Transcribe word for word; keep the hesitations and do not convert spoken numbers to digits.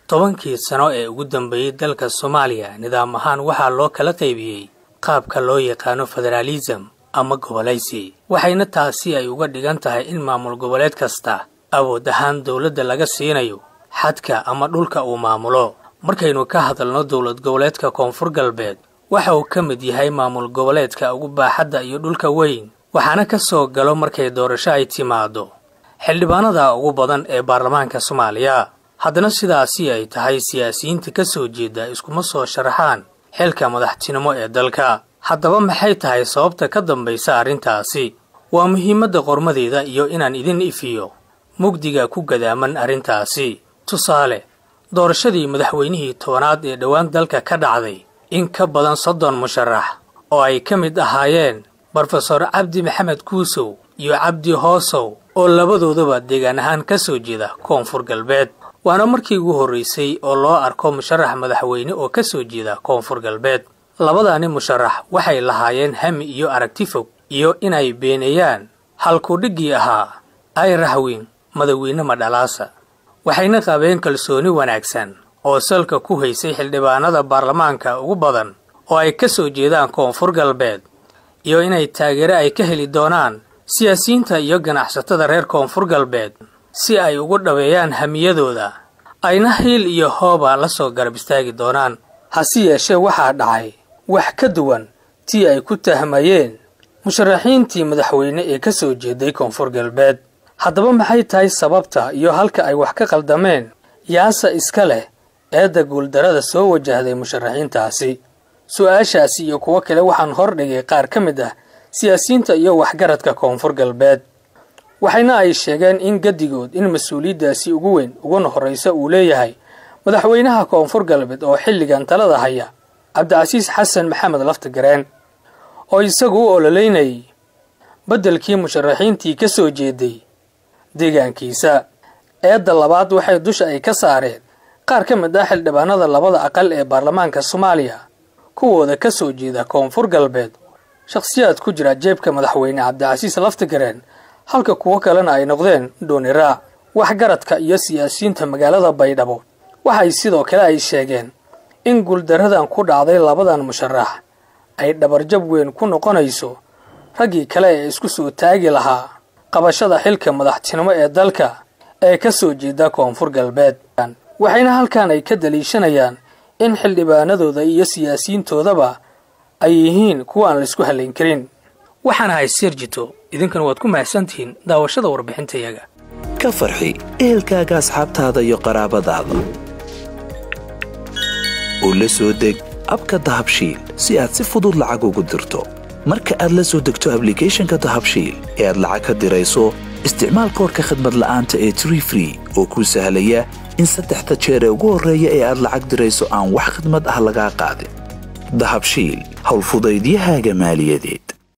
tobankii sano ee ugu dambeeyay dalka Soomaaliya nidaam ahaan waxa loo kala qaybiyay qaabka loo yaqaano federalism ama gobolaysi waxayna taasi ay uga dhigan tahay in maamul goboleed kasta awood ahaan dawladda laga siinayo xadka ama dhulka uu maamulo markaynu ka hadalno dawlad goboleedka Koonfur Galbeed waxa uu ka mid yahay maamul goboleedka ugu baaxadda iyo dhulka weyn waxaana ka soo galo markay doorasho ay timaado xildhibaanada ugu badan ee baarlamaanka Soomaaliya haddana sidaasi ay tahay siyaasiyiinta ka soo jeeda iskuma soo sharaxaan xilka madaxtinimo ee dalka haddaba maxay tahay sababta ka dambaysa arrintaasi waa muhiimadda qormadeeda iyo inaan idin ifiyo mugdiga ku gadaaman arrintaasi tusaale doorashadii madaxweynihii tobanaad ee dhawaan dalka ka dhacday in ka badan soddon musharax oo ay ka mid ahaayeen Professor Cabdi Maxamed Kuusow iyo Cabdi Hoosow oo labadoodaba deegaan ahaan ka soo jeeda Koonfur Galbeed waana markii ugu horeysay oo loo arko musharax madaxweyne oo ka soo jeeda Koonfur Galbeed labadaani musharax waxay lahaayeen hami iyo aragti fog iyo inay beenayaan halku dhigi ahaa ay rahwin madaxweyne madalaasa waxayna qabeen kalsooni wanaagsan oo salka ku haysay xildhibaanada baarlamaanka ugu badan oo ay ka soo jeedaan Koonfur Galbeed iyo inay taageero ay ka heli doonaan siyaasiyiinta iyo ganacsatada reer Koonfur Galbeed si ay ugu dhaweeyaan hamiyadooda ayna hiil iyo hooba la soo garab istaagi doonaan hasi yeeshee waxaa dhacay wax ka duwan tii ay ku tahmayeen musharaxiintii madaxweyne ee ka soo jeeday Koonfur Galbeed haddaba maxay tahay sababta iyo halka ay wax ka qaldameen yaasa iska leh eedda guuldarada soo wajahday musharaxiintaasi su'aashaasi iyo kuwa kale waxaan hor dhigay qaar ka mid ah siyaasiyiinta iyo waxgaradka Koonfur Galbeed waxayna ay sheegeen in gadigood in mas'uuliyaddaasi ugu weyn ugu horeysa uu leeyahay madaxweynaha Koonfur Galbeed oo xilligan talada haya Cabdicasiis Xasan Maxamed Laftagareen oo isagu u ololeynay badalkii musharaxiintii ka soo jeeday deegaankiisa eedda labaad waxay dusha ay ka saareen qaar ka mid ah xildhibaanada labada aqal ee baarlamaanka Soomaaliya kuwooda ka soo jeeda Koonfur Galbeed shakhsiyaad ku jira jeebka madaxweyne Cabdicasiis Laftagareen halka kuwa kalena ay noqdeen doonira waxgaradka iyo siyaasiyiinta magaalada Baydhabo waxay sidoo kale ay sheegeen in guuldaradan ku dhacday labadan musharax ay dhabarjab weyn ku noqonayso ragii kale ee isku soo taagi lahaa qabashada xilka madaxtinimo ee dalka ee ka soo jeeda Koonfur Galbeed waxayna halkaan ay ka daliishanayaan in xildhibaanadooda iyo siyaasiyiintoodaba ay yihiin kuwa aan la isku haleyn karin waxaan ahay Sirjito idinkan waad ku mahadsantihiin daawashada warbixintayaga ka farxi ehelkaaga asxaabtaada iyo qaraabadaada oo la soo deg abka Dahabshiil si aad si fudud lacag ugu dirto marka aad la soo degto application-ka Dahabshiil ee aad lacag ka dirayso isticmaal koodka khidmad la'aanta ee Tree Free oo ku sahlaya in saddexda jeer ee ugu horeeya ee aad lacag dirayso aan wax khidmad ah laga qaadin Dahabshiil hawl fudaydiyahaaga maaliyadeed